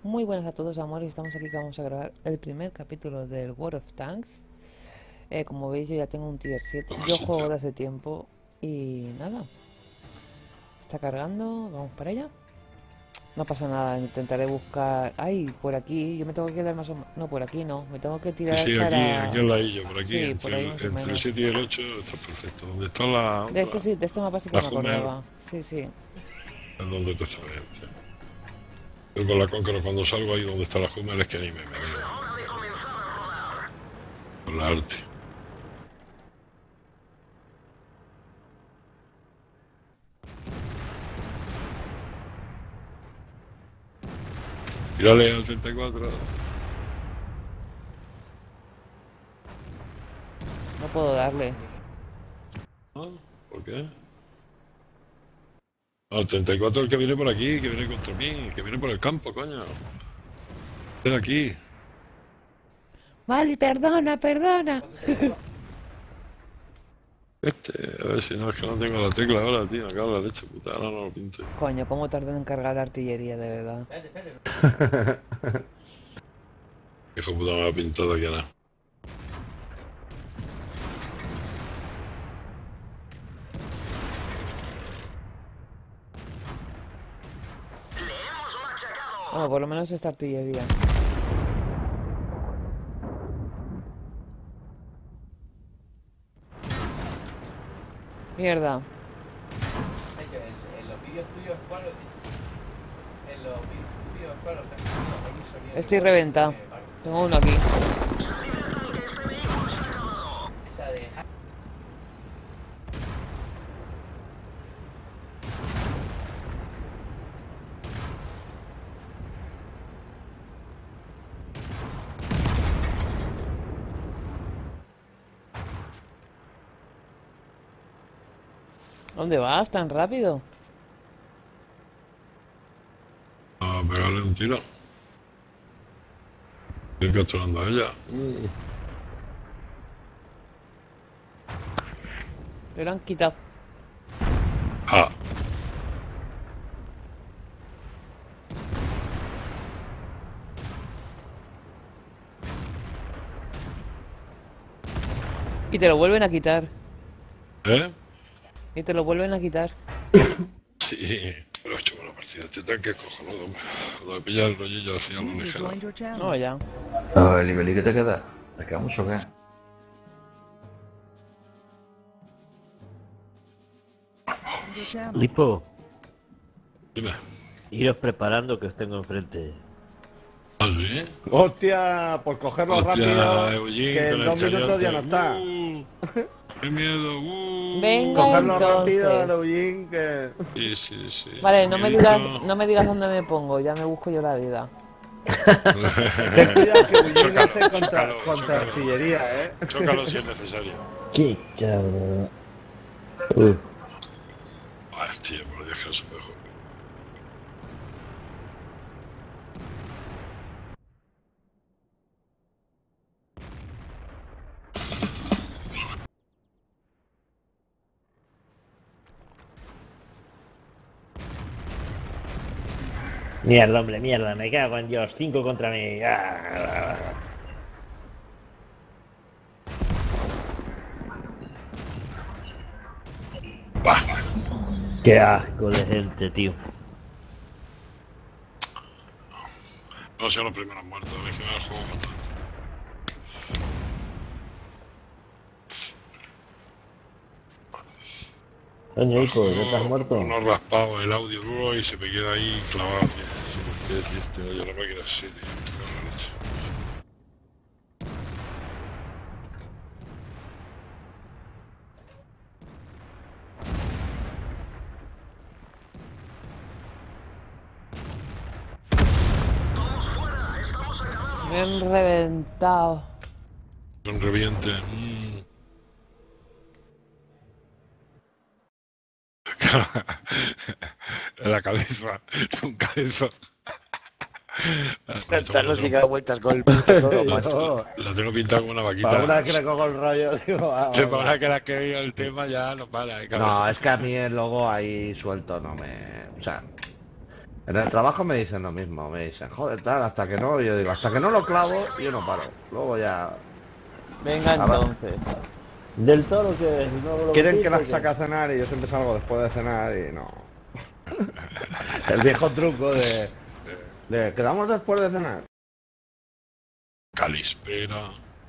Muy buenas a todos, amores. Estamos aquí que vamos a grabar el primer capítulo del World of Tanks. Como veis, yo ya tengo un tier 7. Yo juego de hace tiempo y nada. Está cargando, vamos para allá. No pasa nada, intentaré buscar... Ay, por aquí, yo me tengo que quedar más o menos... No, por aquí no, me tengo que Sí, tirar sí, para... aquí al ladillo, por aquí, Sí, por entre ahí el, más o entre el menos. 7 y el 8 está perfecto. Donde está la De otra, este sí, de este mapa sí que la me Hummer, acordaba. Sí, sí. es donde está esta gente. Yo con la Conqueror cuando salgo ahí donde está la Hummer es que ahí me quedo. Con la arte. Tírale al 34. No puedo darle. ¿No? ¿Por qué? Al 34 el que viene por aquí, que viene contra mí, que viene por el campo, coño. Ven aquí. Vale, perdona, perdona. A ver si no, es que no tengo la tecla ahora, tío. Me cago en la leche, puta. Ahora no lo pinto. Coño, cómo tardan en cargar la artillería, de verdad. Hijo puta, me ha pintado aquí ahora. Bueno, por lo menos esta artillería. Mierda. En los vídeos tuyos, ¿cuál lo En los vídeos, ¿cuál lo hay un sonido Estoy reventado. Tengo uno aquí. esa de... ¿Dónde vas tan rápido? A pegarle un tiro. Estoy capturando a ella. Me lo han quitado. Ah. Y te lo vuelven a quitar. ¿Eh? Y te lo vuelven a quitar. Sí, pero he hecho buena partida. Este tanque es cojonudo, hombre. Lo de pillar el rollillo así a lo ligero. No, ya. ¿El nivel que te queda? ¿Te queda mucho o qué? Lipo, Dime. iros preparando que os tengo enfrente. ¿Ah, sí? Hostia, por cogerlo rápido, Eugene, que con en el 2 minutos ya no está. ¡Qué miedo! Venga, Cogerlo rápido, entonces. Leugín, que... Sí, sí, sí. Vale, no Miedito. me digas dónde me pongo. Ya me busco yo la vida. Ten cuidado que Leugín Chócalo, hace contra chócalo. artillería, ¿eh? Chócalo si es necesario. ¡Qué cabrón! Hostia, por Dios que no se puede joder. Mierda, hombre, mierda, me cago en Dios, 5 contra mí. Bah. Qué asco de gente, tío. No sean los primeros muertos, es que me da el juego fatal. Coño, hijo, ¿ya estás muerto? Uno raspado el audio duro y se me queda ahí clavado, tío. Qué triste, ¿no? Yo no me quedo así, tío. Me cago en la leche. Me han reventado. Un reviente. En la cabeza. Un cabezón. Cantarlo si da vueltas con el puto todo, macho. Yo, La tengo pintada como una vaquita. para una vez que le cojo el rollo, digo, vamos. Para una que la que veo el tema ya no para, cabrón. No, es que a mí el logo ahí suelto no me... O sea, En el trabajo me dicen lo mismo, me dicen, joder, tal, hasta que no, yo digo, hasta que no lo clavo, yo no paro. Luego ya... Venga, Ahora. entonces. Del toro que no lo Quieren que quite, las saque a cenar y yo siempre salgo después de cenar y no. El viejo truco de quedamos después de cenar. Calispera.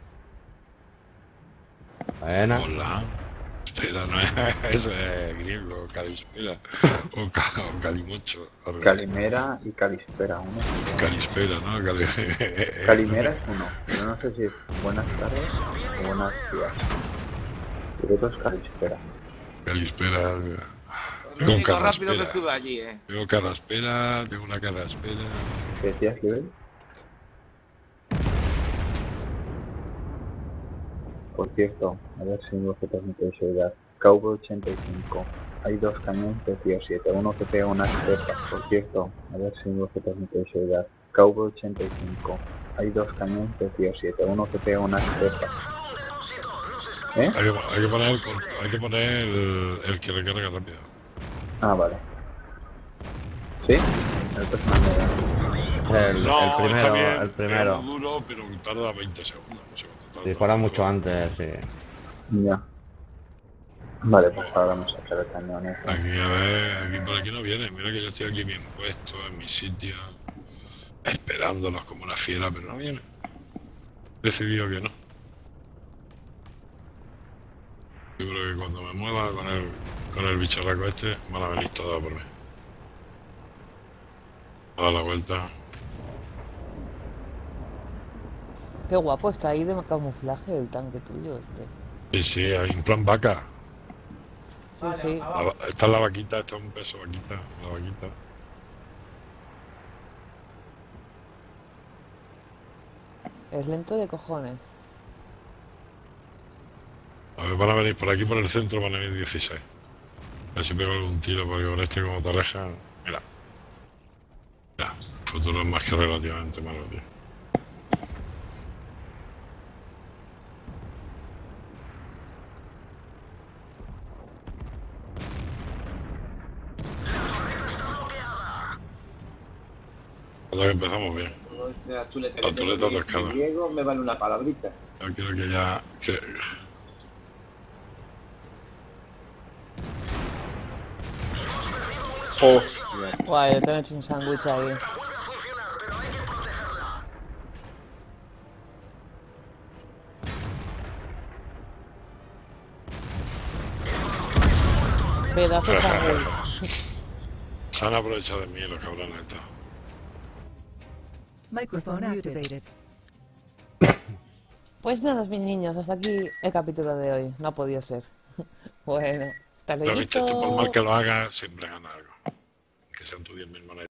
Buena. Hola. Espera, no es griego, Calispera. O Calimocho. Calimera y Calispera, uno. Calispera, ¿no? Calimera es uno, pero no sé si es buenas tardes o buenos días. Y el otro es Calispera. Calispera. Lo Tengo un único rápido que carraspera. estuve allí, Tengo carraspera, tengo una carraspera. ¿Qué decías, Libel? Por cierto, a ver si vosotros me podéis ayudar. Cowboy 85. Hay dos cañones de tier 7, uno que pega unas cepas. Por cierto, a ver si vosotros me podéis ayudar. Cowboy 85. Hay dos cañones de tier 7, uno que pega unas cepas. ¿Eh? Hay que poner el que recarga rápido. Ah, vale. ¿Sí? El personaje. El Está primero, bien, el es primero. muy duro, pero tarda 20 segundos. No sé cuánto tarda. Si fuera mucho antes, sí. Ya. Vale, pues ahora vamos a hacer el cañón ese. Aquí, a ver, aquí por aquí no viene. Mira que yo estoy aquí bien puesto, en mi sitio, esperándolos como una fiera, pero no viene. He decidido que no. Yo creo que cuando me mueva con el bicharraco este, van a venir todos a por mí. A dar la vuelta. Qué guapo está ahí de camuflaje el tanque tuyo este. Sí, sí, hay un plan vaca. Sí, Vale, sí. abajo. Esta es la vaquita, esta es un peso vaquita, la vaquita. Es lento de cojones. A ver, van a venir por aquí, por el centro, van a venir 16. A ver si pego algún tiro, porque con este como te aleja. Mira. Mira, el futuro es más que relativamente malo, tío. Cuando que empezamos bien. La chuleta La chuleta atascada. en griego me vale una palabrita. Yo creo que ya... Guay, yo te he hecho un sándwich ahí. Pedazo de sándwich. Se han aprovechado de mí los cabrones estos. Microphone activated. Pues nada, mis niños, hasta aquí el capítulo de hoy. No ha podido ser. Bueno, hasta Pero viste, luego. por mal que lo hagas, siempre gana algo. Que sean tus 10.000 monedas.